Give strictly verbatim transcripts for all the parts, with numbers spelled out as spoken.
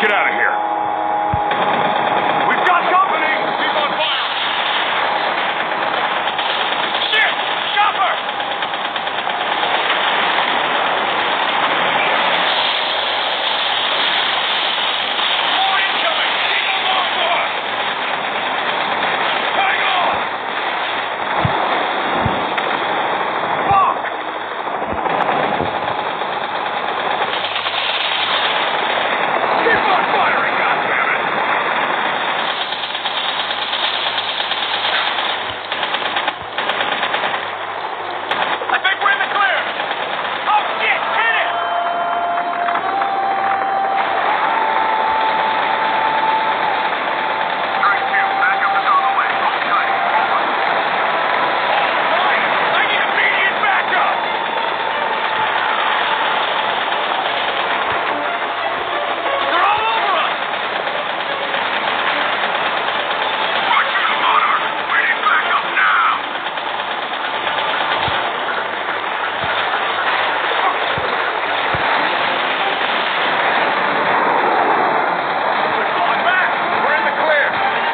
get out of here. We've got company! Keep on fire! Shit! Chopper! More incoming! Keep them on board! Hang on! Fuck! Keep on firing, goddammit! I think we're in the clear! Oh shit! Hit it! Three two, backup is on the way. Hold tight. Ryan, I need immediate backup! They're all over us! Push to the motor! We need backup now! We're falling back! We're in the clear!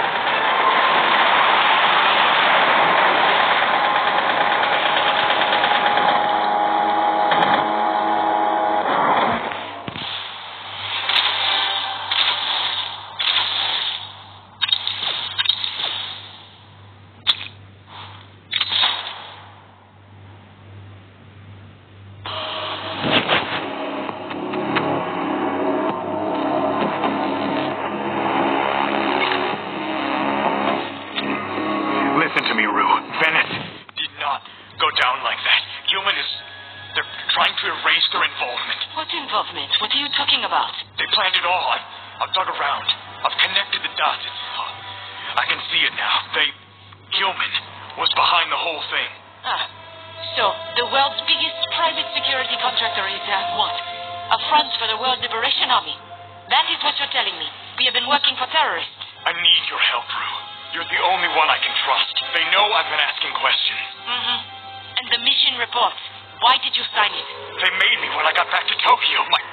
Listen to me, Rue. Venice did not go down like that. Human is... They're trying to erase their involvement. What involvement? What are you talking about? They planned it all. I've, I've dug around. I've connected the dots. It's, uh, I can see it now. They... Human was behind the whole thing. Ah. So, the world's biggest private security contractor is, uh, what? A front for the World Liberation Army. That is what you're telling me. We have been working for terrorists. I need your help, Rue. You're the only one I can trust. They know I've been asking questions. Mm-hmm. And the mission report. Why did you sign it? They made me when I got back to Tokyo. My